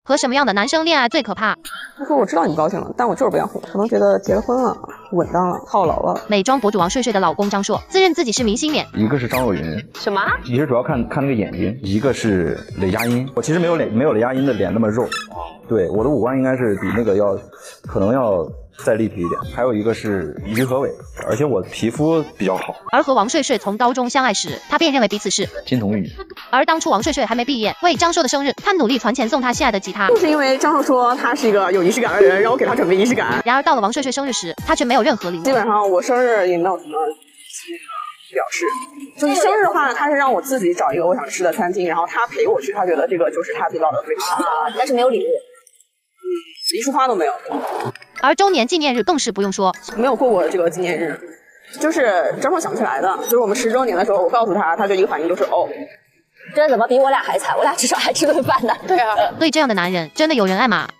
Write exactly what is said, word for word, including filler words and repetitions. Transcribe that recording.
和什么样的男生恋爱最可怕？ 他说我知道你不高兴了，但我就是不想哄，可能觉得结了婚了，稳当了，套牢了。 美妆博主王睡睡的老公张硕自认自己是明星脸， 一个是张若昀， 什么？ 其实主要看看那个眼睛，一个是雷佳音。我其实没有雷没有雷佳音的脸那么肉，对，我的五官应该是比那个要可能要再立体一点。还有一个是于和伟，而且我皮肤比较好。 而和王睡睡从高中相爱时，他便认为彼此是金童玉女。 而当初王睡睡还没毕业，为张硕的生日，他努力存钱送他心爱的吉他， 就是因为张硕说他是一个有仪式感的人，让我给他准备仪式感。 然而到了王睡睡生日时，他却没有任何礼物。 基本上我生日也没有什么表示，就是生日的话，他是让我自己找一个我想吃的餐厅，然后他陪我去，他觉得这个就是他得到的最好啊，但是没有礼物， 嗯，一束花都没有。 而周年纪念日更是不用说， 没有过过这个纪念日，就是张硕想不起来的。就是我们十周年的时候，我告诉他，他就一个反应就是哦， 这怎么比我俩还惨？我俩至少还吃顿饭呢。 对啊， 对这样的男人真的有人爱吗？